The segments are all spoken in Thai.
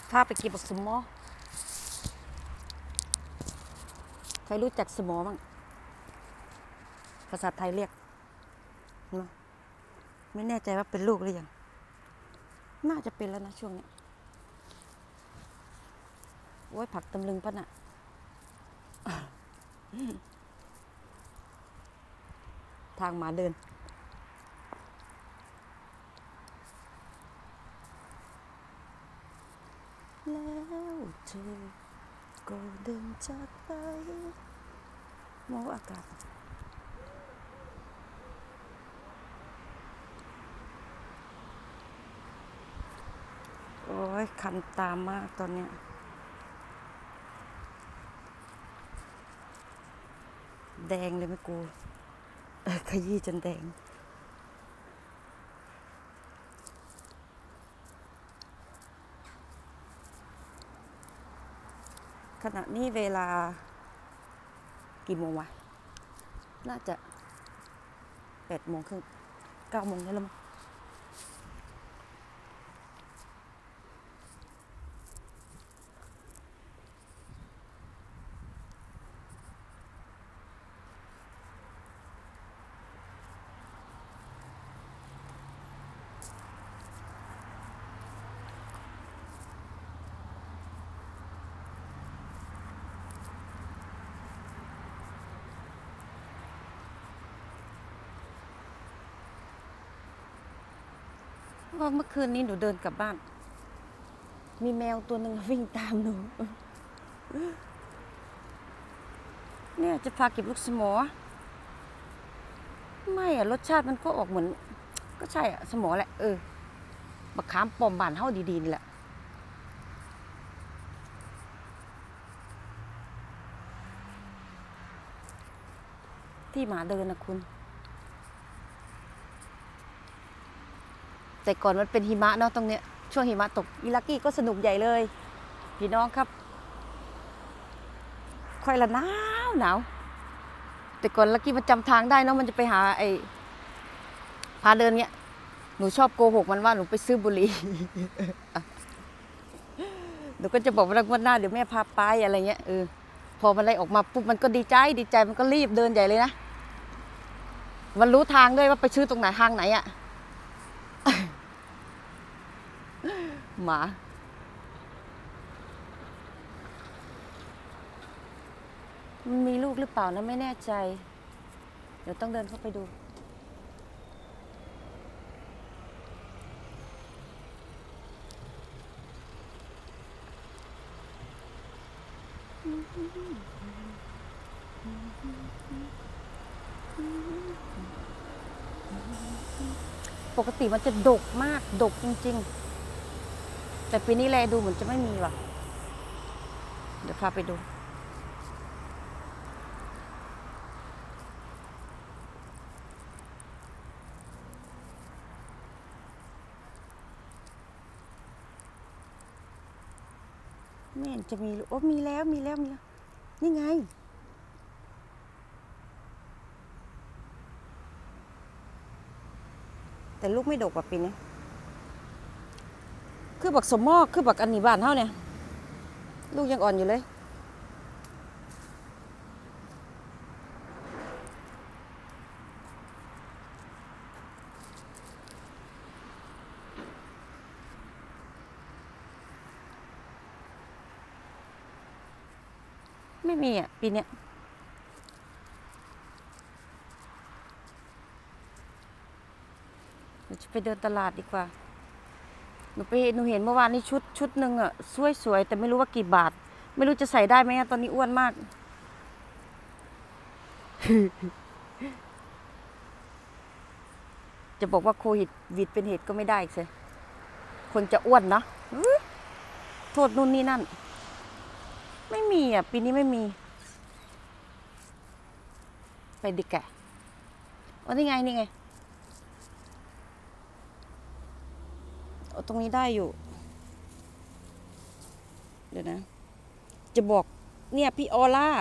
พาไปเก็บบักสมอใครรู้จักสมอบ้างภาษาไทยเรียกนะไม่แน่ใจว่าเป็นลูกหรือยังน่าจะเป็นแล้วนะช่วงนี้โอ้ยผักตำลึงปะน่ะทางหมาเดินแล้วเธอก็เดินจากไปมองอากาศโอ้ยคันตามมากตอนเนี้ยแดงเลยไม่กูขยี้จนแดงขณะนี้เวลากี่โมงวะน่าจะ8:30 9 โมงได้แล้วมั้งว่าเมื่อคืนนี้หนูเดินกลับบ้านมีแมวตัวหนึ่งวิ่งตามหนูเนี่ยจะพาเก็บลูกสมอไม่อะรสชาติมันก็ออกเหมือนก็ใช่อะสมอแหละบักขามป้อมบ้านเฮาดีๆนี่แหละที่หมาเดินนะคุณแต่ก่อนมันเป็นหิมะเนาะตรงเนี้ยช่วงหิมะตกอิลักกี้ก็สนุกใหญ่เลยพี่น้องครับค่อยละหนาวแต่ก่อนลักกี้มันจำทางได้เนาะมันจะไปหาพาเดินเนี้ยหนูชอบโกหกมันว่าหนูไปซื้อบุหรี่ หนูก็จะบอกว่าวันหน้าเดี๋ยวแม่พาไปอะไรเงี้ยพอมันไล่ออกมาปุ๊บมันก็ดีใจมันก็รีบเดินใหญ่เลยนะมันรู้ทางด้วยว่าไปซื้อตรงไหนทางไหนอะ หมามันมีลูกหรือเปล่านะไม่แน่ใจเดี๋ยวต้องเดินเข้าไปดูปกติมันจะดกมากดกจริงๆแต่ปีนี้แลดูเหมือนจะไม่มีว่ะเดี๋ยวพาไปดูไม่เห็นจะมีโอ้มีแล้วนี่ไงแต่ลูกไม่ดกกว่าปีนี้คือบักสมมอกคือบักอันนี้บ้านเท่าเนี่ยลูกยังอ่อนอยู่เลยไม่มีอ่ะปีนี้เราจะไปเดินตลาดดีกว่าหนูเห็นเมื่อวานนี้ชุดหนึ่งอ่ะสวยแต่ไม่รู้ว่ากี่บาทไม่รู้จะใส่ได้ไหมตอนนี้อ้วนมาก จะบอกว่าโควิดเป็นเหตุก็ไม่ได้อีกสิคนจะอ้วนนะโทษนู่นนี่นั่นไม่มีอ่ะปีนี้ไม่มีไปดิแกอ๋อนี่ไงตรงนี้ได้อยู่เดี๋ยวนะจะบอกเนี่ยพี่ออล่า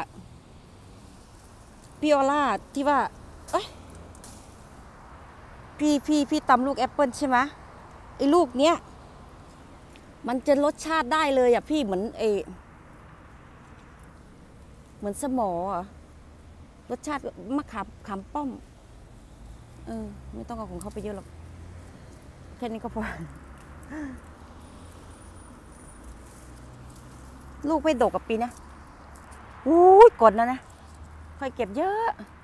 ที่ว่าเอ้ยพี่ตำลูกแอปเปิลใช่ไหมไอ้ลูกเนี้ยมันจะรสชาติได้เลยอ่ะพี่เหมือนเหมือนสมออ่ะรสชาติมะขามป้อมไม่ต้องเอาของเขาไปเยอะหรอกแค่นี้ก็พอ ลูกไม่ดกกับปีนะอู้ยกดนะค่อยเก็บเยอะ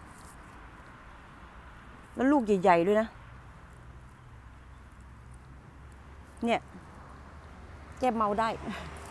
แล้วลูกใหญ่ๆด้วยนะเนี่ยแก้เมาได้